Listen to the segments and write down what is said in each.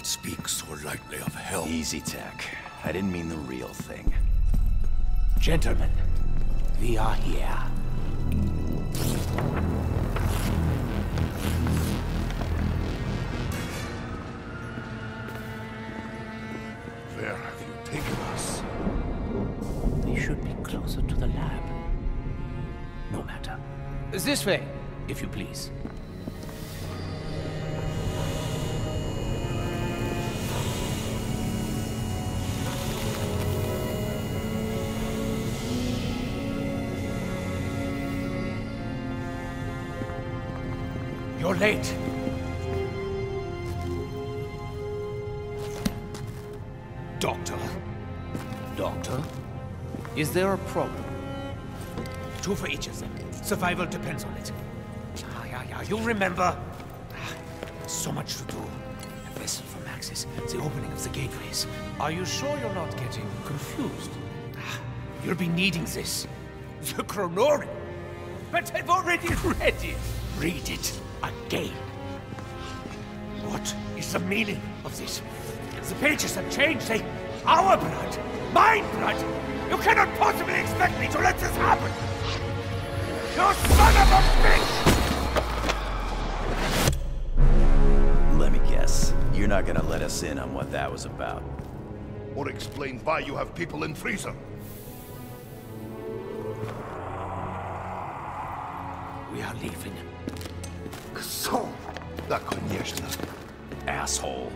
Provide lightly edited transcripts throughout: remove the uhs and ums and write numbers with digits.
speak so lightly of help. Easy, Tech. I didn't mean the real thing. Gentlemen, we are here. Where have you taken us? We should be closer to the lab. No matter. This way, if you please. You're late. Doctor? Doctor? Is there a problem? Two for each of them. Survival depends on it. Yeah. You remember? So much to do. A vessel for Maxis. The opening of the gateways. Are you sure you're not getting confused? You'll be needing this. The Chronorium. But I've already read it. Read it again. What is the meaning of this? The pages have changed. They... Our blood! My blood! You cannot possibly expect me to let this happen! You son of a bitch! Let me guess. You're not gonna let us in on what that was about. Or explain why you have people in freezer. We are leaving. So, that конечно. Asshole.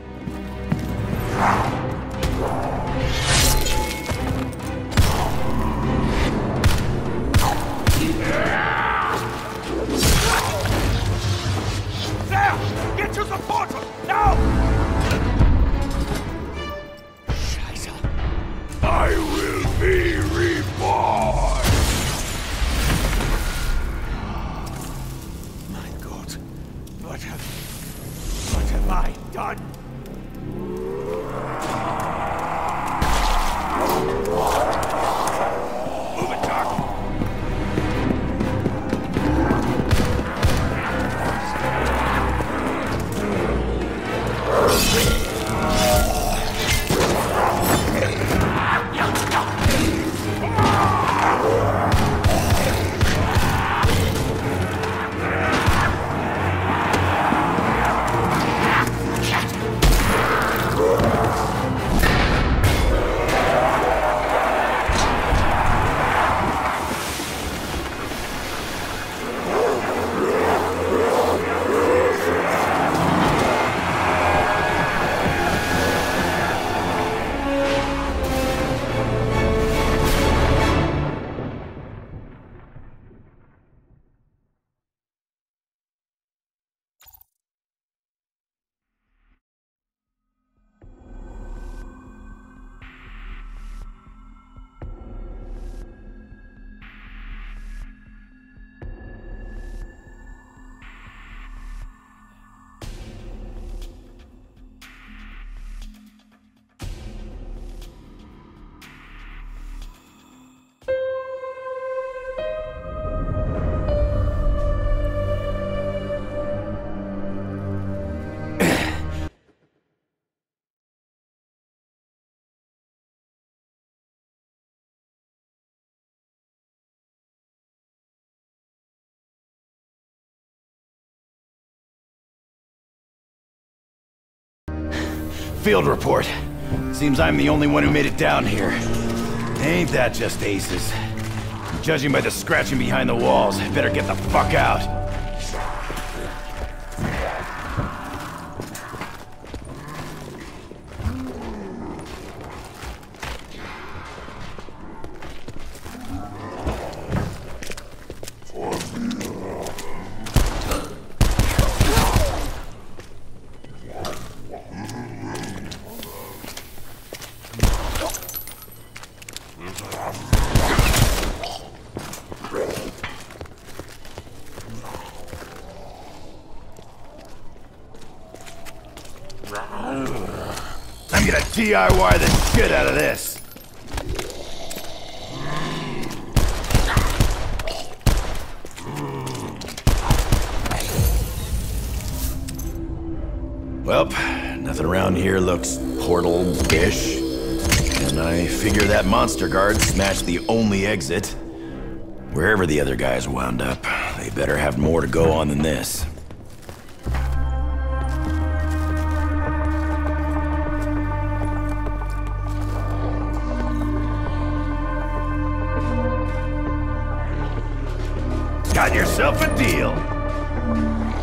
There! Get to the portal! Now! Scheiße. I will be reborn! My God. What have I done? Move it, Doc! Field report. Seems I'm the only one who made it down here. Ain't that just aces? Judging by the scratching behind the walls, I better get the fuck out. I'm gonna DIY the shit out of this. Well, Nothing around here looks portal-ish. And I figure that monster guard smashed the only exit. Wherever the other guys wound up, they better have more to go on than this. Got yourself a deal.